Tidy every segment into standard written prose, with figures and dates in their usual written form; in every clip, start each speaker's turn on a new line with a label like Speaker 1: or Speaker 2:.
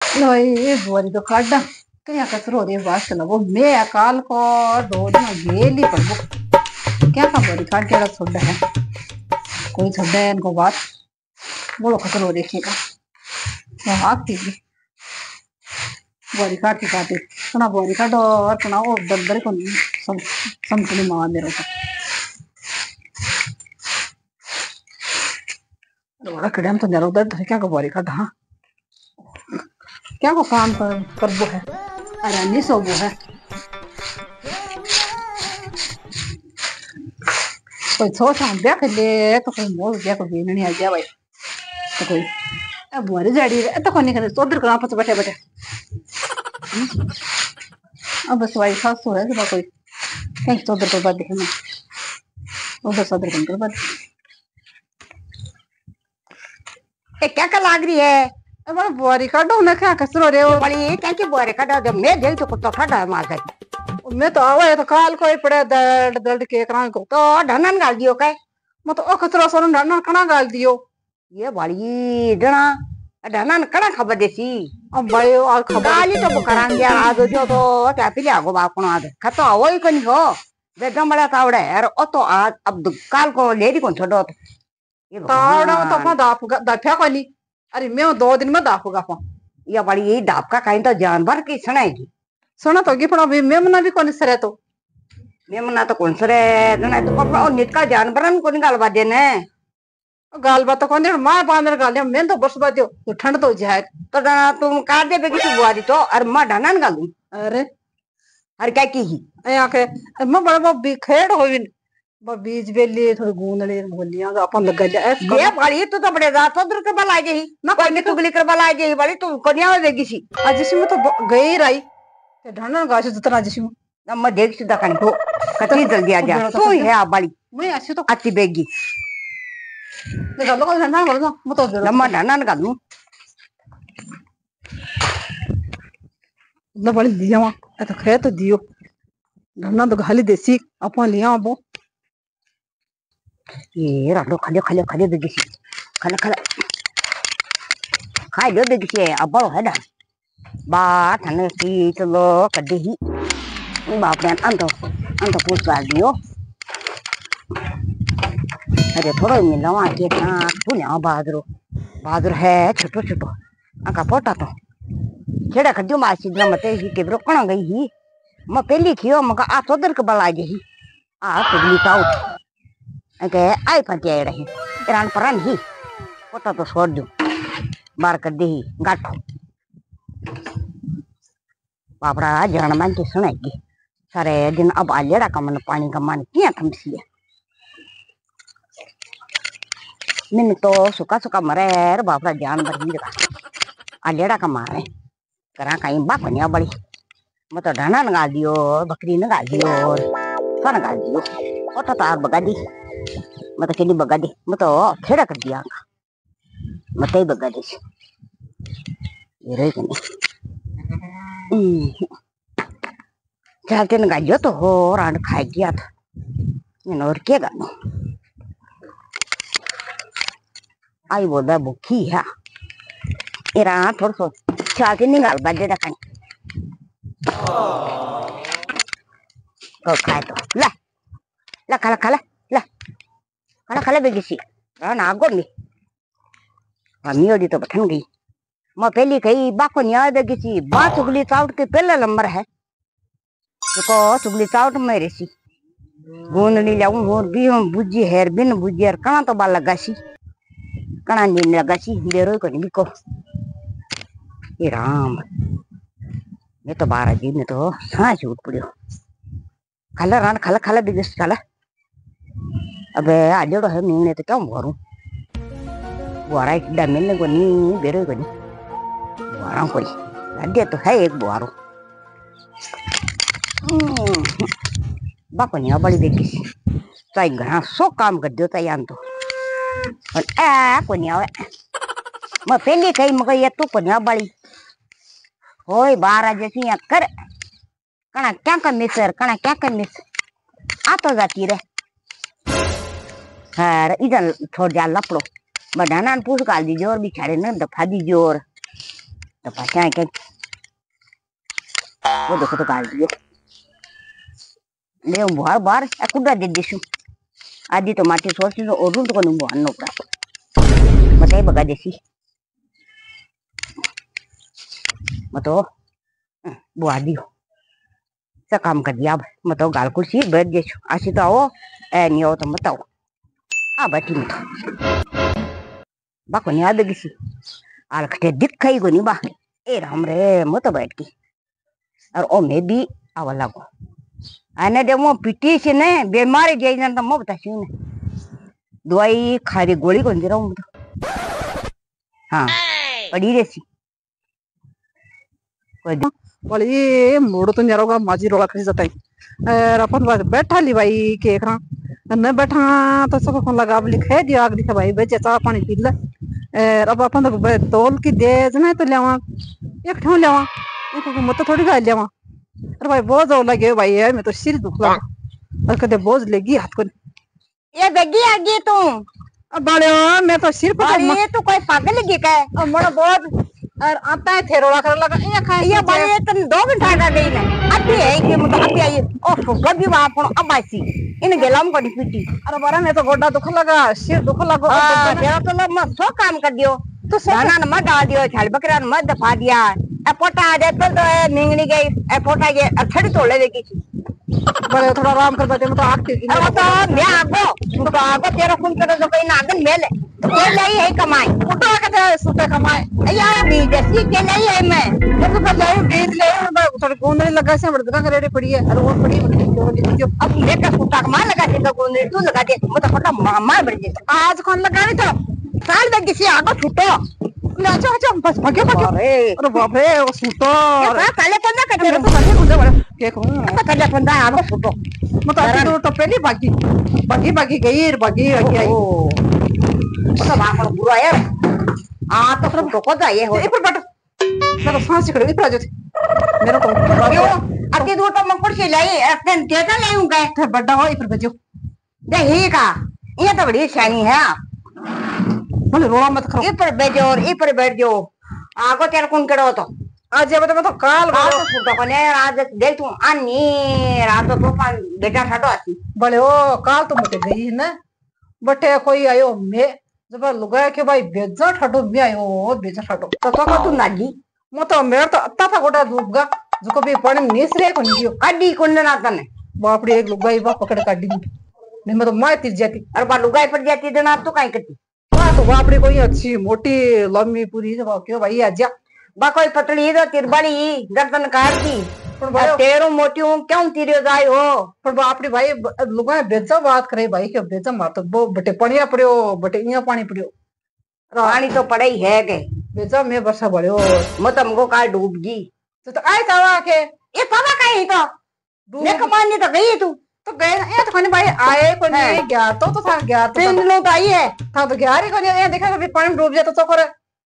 Speaker 1: भाई बोरी तो काटा क्या कचरो रे बात ना वो मैं अकाल को दो दिन गेली पर वो क्या का बोरी काट के छोड़ा है कोई छोड़ा है इनको बात बोलो कचरो देखेगा वो हाथ थी बोरी काट के काटे कना बोरी काटो और कना वो दर को समझने मार मेरे को बड़ा कड़म तो जरूर दर्द है क्या का बोरी काटा हाँ क्या को काम कर वो है अरे नहीं सो वो है कोई सोच हम देख ले तो कोई मोल देख भी नहीं आ गया भाई तो कोई अब बोरी जड़ी तो कोनी करे तो उधर कहां पर बैठे बैठे अब बस भाई खास तो है तो कोई कहीं तो उधर को बात देखना उधर सदर कर बात
Speaker 2: ए क्या का लाग रही है?
Speaker 1: अब बोरी काटो ना क्या कसरो रे वो
Speaker 2: बड़ी क्या की बोरे काटा जब मैं गई तो कुत्ता खड़ा मार गई।
Speaker 1: मैं तो आवे तो काल कोई पड़े दर्द दर्द के करा को
Speaker 2: तो ढनन गाल दियो काय?
Speaker 1: मैं तो ओ कसरो सोन ढाना कना गाल दियो
Speaker 2: ये बड़ी डना ढनन कड़ा खबर देसी
Speaker 1: अब भाई और खबर
Speaker 2: गाली तो बुकरान दिया आज जो तो क्या पिले आगो बाप कोन आज खतो वही कनी हो बेदम बड़ा तावड़े यार ओ तो आज अब काल को लेडी कौन छोड़ो तो ये
Speaker 1: तावड़ा तो अपना दाफा कोनी अरे मैं 2 दिन में दाफूगा पा
Speaker 2: ये बड़ी ये डाब का कहीं तो जानवर की सुनाएगी
Speaker 1: सुना तो पड़ा भी मैं मना भी कोनी सरे तो
Speaker 2: मैं मना तो कौन सरे जना तो पपड़ा और नित का जानवरन को निकाल बा देने
Speaker 1: गाल बात कौन दे मां बांदर गाल मैं तो बस बात तो ठंड तो जाए
Speaker 2: तो डना तुम काट दे बेगी तू बुआरी तो और मां ढनन गालू
Speaker 1: अरे
Speaker 2: हर क्या की ही
Speaker 1: आके मैं बड़ा भी खेड़ होविन बीज बेली थोड़ी गूंदली बोलियां तो अपन लग गया
Speaker 2: ये बड़ी तू तो बड़े रात उधर के बला गई ना कोई ने तुगली कर बला गई बड़ी तू कन्या में बेगी सी
Speaker 1: आज जिसमें तो गई रही ते ढंडन गाछ जितना जिसमें
Speaker 2: ना मैं देख सीधा कहीं तो कती जल्दी आ जा तू ही है आ बड़ी
Speaker 1: मैं अच्छी तो
Speaker 2: आती बेगी
Speaker 1: निकालो को ढंडन कर दो मैं तो
Speaker 2: लम्मा ढनन गालू
Speaker 1: ना बड़ी दिया वहां तो खे तो दियो ढंडन तो खाली देसी अपन लिया वो
Speaker 2: ये राडो खाले खाले बेगी सी खाले खाले खाई लो बेगी सी अब बड़ो है डा बात हने की चलो कदी ही बाप ने अंतो पूछ कर दियो अरे थोड़ा मिला वहां के ना पुण्य बादरो है छोटो छोटो आका पोटा तो छेड़ा खड्यो मासी ना मते ही के रोकण गई ही म पहली खियो मका आ तोदर के बला गई आ तुगली ताऊ अके आई फटे रही इरान परन ही पोटा तो छोड़ दो बार कर दे ही गाठो बापड़ा जान मान के सुनाएगी सारे दिन अब आलेड़ा का मन पानी का मन क्या थमसी है मैंने तो सुखा सुखा मरे बापड़ा जान भर ही आलेड़ा का मारे करा कहीं बाप नहीं बड़ी मैं तो ढाना नगा दियो बकरी नगा दियो सन नगा दियो और तो आग बगा दी मैं तो केली बगा दी मैं तो खेड़ा कर दिया मैं तो बगा दी ये रही कि नहीं चलते नगा दियो तो हो रान खा गया था मैंने और क्या गानो आई बोल भूखी है इरा थोड़ा सो चलते निकाल बजे रखा खाए तो ला ला खाला खाला ला खाला खाला बेगी सी ना आगो मी मी ओडी तो बठन गई मैं पहली कही बाको न्याय बेगी सी बा चुगली चाउट के पहला नंबर है तो चुगली चाउट मेरे सी गोंदली लाऊं और भी हम बुझी हेर बिन बुझी यार कणा तो बाल लगा सी कणा नीन लगा सी बेरो को नहीं को ये राम मैं तो 12 जी में तो सांस उठ पड़ियो खाला रान खाला खाला बिगस खाला अबे आजड़ो है मीने तो क्या भरू बुआरा एक मिलने को नहीं बेरो को नहीं बुआरा कोई लड्डे तो है एक बुआरो बाको नहीं बड़ी बेगी चाहे घना सो काम कर दो यान तो और को नहीं आवे मैं पहले कही मगर ये तो को नहीं बड़ी होय 12 जैसी या कर कणा क्या कर मिसर कणा क्या कर मिस आ तो जाती रे हां इधर छोड़ जा लपड़ो बडाना पूछ काल दीजिए और बिचारे ने दफा दीजिए और तो पाछा है के वो देखो तो गाल दियो ले बार बार कुड़ा दे दिसु आदि तो माटी सोच और तो को नुबो अन्नो पड़ा मते बगा देसी मतो बुआ दियो सा काम कर दिया मतो गाल कुर्सी बैठ जेछु आसी तो आओ ए नियो तो मत आओ आ बैठी मत बाको न्या बेगिसी आल खटे दिखाई को नी बा ए राम रे मत बैठ की और ओ मैं भी आवा लागो आने दे मो पिटी से ने बीमारी जाई न तो मो बतासी ने दवाई खारी गोली को जरा मत हां पड़ी रेसी
Speaker 1: बोले ये मोड़ तो जरा माजी रोला खसी जाता है अपन बात बैठा ली भाई के एकरा न बैठा तो सब फोन लगा लिखे दिया आग दिखा भाई बेचे चाह पानी पी ले अब अपन तो तोल की दे ना तो लेवा एक ठो लेवा एक मत थोड़ी खा लेवा अरे भाई बोझ हो लगे भाई है मैं तो सिर दुख लगा और कदे बोझ लेगी हाथ को
Speaker 2: ये बेगी आ गई तू
Speaker 1: अब बाले मैं तो सिर पर
Speaker 2: ये तो कोई पागल लगी का
Speaker 1: अब मोड़ा बोझ और आता है थे रोला कर लगा ये खा
Speaker 2: ये बाले तन 2 घंटा का गई ना अभी है कि मतलब अभी आई ओ सुगर भी वहां पर अब आसी इन गेलम को पीटी
Speaker 1: अरे बारा मैं तो गोड्डा दुख लगा सिर दुख लगा
Speaker 2: तेरा तो लब मत सो काम कर दियो तो दाना न मत डाल दियो छाल बकरा न मत दफा दिया ए पोटा आ जाए तो निंगनी गई ए पोटा ये अछड़ी तोड़ ले की
Speaker 1: बड़े थोड़ा आराम कर बैठे मैं तो आग की
Speaker 2: अब तो मैं आगो तेरा फोन करे तो कहीं नागन मेले तो के नहीं है कमाई
Speaker 1: उठा के दे सुते कमाए
Speaker 2: यार भी जैसी के नहीं है मैं
Speaker 1: जब तो ले बीत ले थोड़ी गोंदली लगा से बड़का करे पड़ी है अरे वो पड़ी जो
Speaker 2: अब लेकर सूटा कमा लगा दे तो गोंदली तू लगा दे मतलब फटा मार बढ़ जाए
Speaker 1: आज कौन लगानी था
Speaker 2: साल में किसी आगो छूटो
Speaker 1: ले अच्छा अच्छा बस भागे भागे अरे बाप रे वो सूटो
Speaker 2: पहले कौन ना
Speaker 1: मेरे
Speaker 2: करते
Speaker 1: तो भागे खुद बड़ा के कहूं
Speaker 2: पहले कौन ना आगो छूटो
Speaker 1: मतलब अभी तो पहली बाकी बाकी बाकी गई बाकी बाकी आई
Speaker 2: तो वहां पर बुरा है आ तो सब को जाए हो
Speaker 1: ये पर बैठ मेरा सांस खड़ी इधर आ जाओ मेरा को
Speaker 2: क्यों अति दूर तो मकुड़ से लाई अपन टेका ले हूं गए
Speaker 1: फिर बड़ा हो इधर बजो
Speaker 2: दे ही का ये तो बड़ी शानी है आप
Speaker 1: बोले रोला मत करो
Speaker 2: इपर बैठो और इपर बैठ जाओ आगो तेरा कौन करो तो
Speaker 1: आज ये बता तो काल
Speaker 2: आ तो छूटो को ने आज देख तू आनी रात तो पान बेटा ठाडो आसी
Speaker 1: बोले ओ काल तो मत गई है ना बटे कोई आयो मैं जब लुगा के भाई बेजा ठाडो मैं आयो बेजा ठाडो
Speaker 2: तो तू नागी
Speaker 1: मत मेरे तो अत्ता था गोटा दूबगा जो कभी पानी निसरे को नहीं
Speaker 2: अड्डी कुंड ना तने
Speaker 1: बापड़ी एक लुगा ही पकड़ काटी नहीं मैं तो मार तिर जाती
Speaker 2: और बा लुगाई पड़ जाती देना तो काई करती
Speaker 1: हाँ तो बापड़ी कोई अच्छी मोटी लंबी पूरी जब क्यों भाई आजा
Speaker 2: बा कोई पतली तो तिरबड़ी गर्दन काटती तेरो मोटी हूं क्यों तिरियो जाय हो
Speaker 1: पर बापड़ी भाई लुगा बेजा बात करे भाई क्यों बेजा मार तो वो बटे पनिया पड़ियो बटे इया पानी पड़ियो
Speaker 2: पानी तो पड़े ही है के
Speaker 1: बेजा में वर्षा बढ़ियो
Speaker 2: मत हमको काल डूब गई
Speaker 1: तो आए तवा के
Speaker 2: ये तवा काई तो मैं कमाने तो गई तू
Speaker 1: तो गए ये तो खाने भाई आए को नहीं गया तो था गया तो
Speaker 2: 3 दिनों तो आई है
Speaker 1: था तो गया रे को नहीं देखा कभी पानी डूब जाता तो करे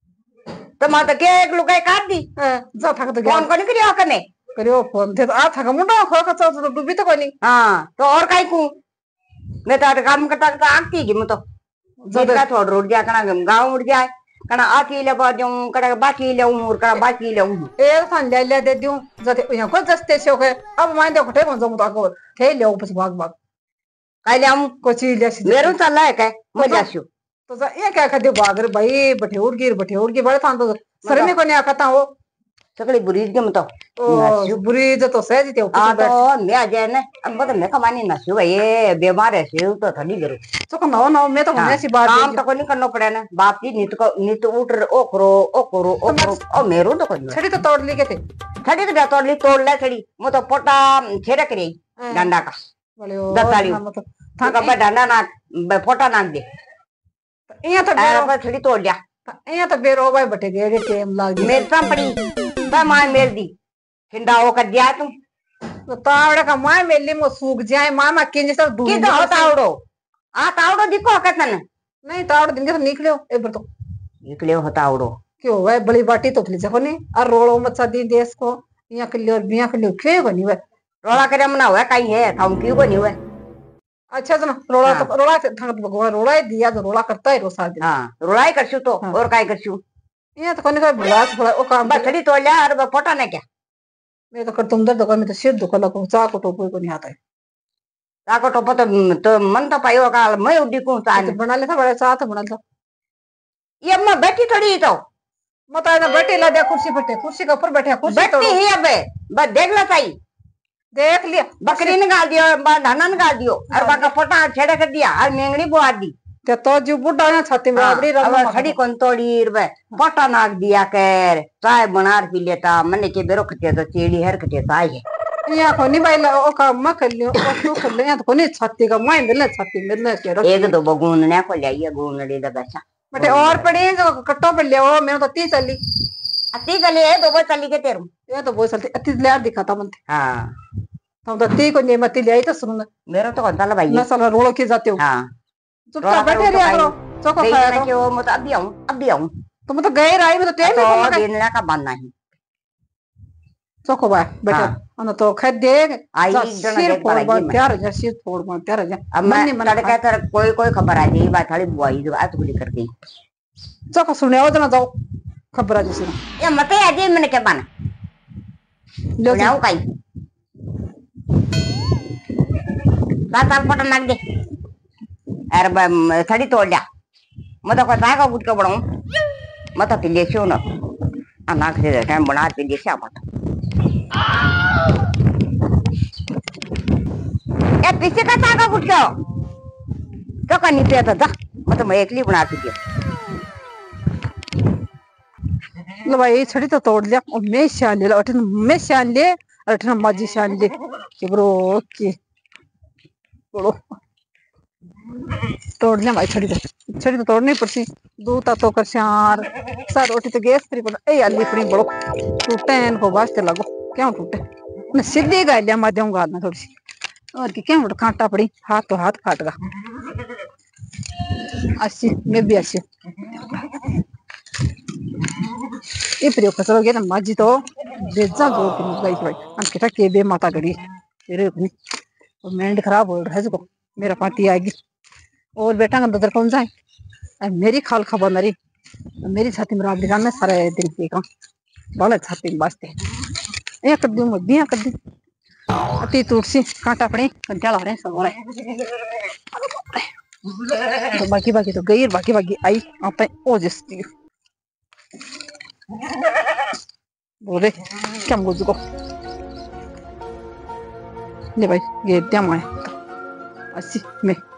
Speaker 2: तो मां तो के एक लुगाई काट दी
Speaker 1: जा था तो
Speaker 2: फोन को नहीं करियो कने
Speaker 1: करियो फोन थे तो आ था मुंडा खो खचा तो डूबी तो कोई नहीं
Speaker 2: हां तो और काई को मैं तो काम करता करता आती की मैं तो जदा थोड़ रोड जा कना गांव उड़ जाए कना आती ले बाजू कना बाकी ले उमर कना बाकी ले उमर
Speaker 1: एक थान ले दे दूं जते यहाँ को जस्ते से के अब मैं देखो ठे जो तो आगो थे ले ऊपर भाग भाग
Speaker 2: काई ले हम
Speaker 1: को चीज ले
Speaker 2: मेरू चला है के मजा छो
Speaker 1: तो ये क्या कहते भाग रे भाई बठे उड़ गिर बड़े थान तो सर में को नहीं आकता हो
Speaker 2: सकली बुरी के मत
Speaker 1: ओ बुरी जो तो सहज थे
Speaker 2: आ तो मैं आ जाए ना अब तो मैं कमानी ना छु ये बीमार है से तो थड़ी करो
Speaker 1: तो को ना मैं तो होने सी बात
Speaker 2: काम तो को नहीं करना पड़े ना बाप जी नित उठ ओ करो ओ मेरो तो कोई
Speaker 1: छड़ी तो तोड़ ली के थे
Speaker 2: छड़ी तो तोड़ ले छड़ी मो तो पोटा छेड़ा करे डंडा का
Speaker 1: बोले ओ
Speaker 2: दताली था का डंडा ना पोटा नाक दे
Speaker 1: ये तो
Speaker 2: पर छड़ी तोड़ लिया
Speaker 1: ये तो बेरो भाई बटे गेड़े टाइम लाग
Speaker 2: मेरे साम पड़ी बा मां मेल दी ठंडा हो कर दिया तुम
Speaker 1: तो तावड़े का मां मेली मो सूख जाए मामा किंज सब दूर
Speaker 2: की तो तावड़ो आ तावड़ो दिखो कतन
Speaker 1: नहीं तावड़ दिन के तो निकलियो एक बार तो
Speaker 2: निकलियो हो तावड़ो
Speaker 1: क्यों भाई बड़ी बाटी तो थली जको नहीं और रोड़ो मचा दी देश को यहाँ के लिए और बिया के लिए क्यों को नहीं वे
Speaker 2: रोड़ा करे मना हुआ कहीं है थाम क्यों को नहीं हुआ
Speaker 1: अच्छा तो रोड़ा तो रोड़ा थंग भगवान रोड़ा दिया तो रोड़ा करता है रोसा दिन
Speaker 2: हां रोड़ा ही करछु तो और काय करछु
Speaker 1: ये तो कोनी कोई भलास भला ओ काम
Speaker 2: बछड़ी तोड़ लिया और पोटा ने क्या
Speaker 1: मैं तो कर तुम दर्द कर मैं तो सिर दुख लगा चा को टोपो को नहीं आता है
Speaker 2: ताको टोपो तो मन तो पायो काल मैं उड़ी को
Speaker 1: तो बना ले था बड़ा चा तो बना लो
Speaker 2: ये अम्मा बैठी थोड़ी तो
Speaker 1: मत आना बैठे ला दे कुर्सी पे कुर्सी के ऊपर बैठे कुर्सी
Speaker 2: बैठी ही अबे बस देख ला सही
Speaker 1: देख लिया
Speaker 2: बकरी निकाल दियो धाना निकाल दियो और बाका फोटा छेड़ा कर दिया और मेंगनी बुआ दी
Speaker 1: तो जो बुढ़ा ना छाती में आबड़ी
Speaker 2: अब खड़ी कौन तोड़ी रे फोटा नाक दिया कर चाय बनार पी लेता मने के बेरो खटे तो चेड़ी हर खटे चाय है
Speaker 1: या कोनी भाई ला ओ काम म कर लियो ओ तू कर ले या तो कोनी छाती का माइन ले छाती में ले के रख
Speaker 2: एक दो बगून ने को लिया गून ले दा बैठा
Speaker 1: बटे और पड़े जो कट्टो पे ले ओ मैं तो 30 चली
Speaker 2: अति चली है दो चली के तेरू
Speaker 1: ये तो बहुत चलती 30 ले दिखाता मन
Speaker 2: हां
Speaker 1: हम तो 30 को नहीं मत ले आई तो सुन
Speaker 2: मेरा तो कौन ताला भाई
Speaker 1: ना साला रोलो के जाते हो
Speaker 2: हां
Speaker 1: चुपचाप बैठे रहिया करो चोको खाया करो
Speaker 2: कि वो मत अभी आऊं
Speaker 1: तुम तो गए रही में तो टाइम
Speaker 2: तो
Speaker 1: नहीं
Speaker 2: दिन का बनना ही
Speaker 1: चोको बा बेटा अन तो खै दे
Speaker 2: आई
Speaker 1: सिर फोड़ बा प्यार जा सिर फोड़ बा प्यार जा
Speaker 2: अब मैं लड़का तर कोई खबर आ गई बात थाली बुआई जो आ तो कर गई
Speaker 1: चोको सुने आओ जना जाओ खबर आ जैसे
Speaker 2: ये मते आजे मैंने के बना
Speaker 1: लो
Speaker 2: जाओ काई बात आप पटन लग दे अरे थड़ी तोड़ लिया मत को ताका गुट के बड़ो मत पिले छो न नाक से टाइम बना पिले से मत ए पीछे का ताका गुट के तो कनी पे तो जा मत मैं एकली बना दी
Speaker 1: लो भाई छड़ी तो तोड़ लिया और मैं शान ले अठन मैं शान ले अठन माजी शान ले के ब्रो के बोलो तोड़ लिया भाई छड़ी तो तोड़नी पड़सी दूता तो कर शार सर रोटी तो गैस फ्री पर ए अल्ली फ्री बड़ो टूटे इनको वास्ते लगो क्यों टूटे मैं सीधी गालियां मार दूंगा ना थोड़ी सी और की क्या उठ कांटा पड़ी हाथ तो हाथ फाट गया अस्सी मैं भी अस्सी ये प्रयोग कसरो गे ना माजी तो बेजा जोर की गई भाई हम कहता के बे माता गड़ी तेरे अपनी और मेंढ खराब हो रहा है इसको मेरा पाती आएगी और बेटा का ददर कौन जाए मेरी खाल खबर नरी मेरी छाती में राबड़ी में सारे दिल पे का बोले छाती में बाजते ये कर दूं मैं बिया कर दी अति टूटसी कांटा पड़े कंटाला रहे सब हो रहे तो बाकी तो गई बाकी आई आप ओ जिसकी बोले क्या मुझको ले भाई ये क्या माया अस्सी में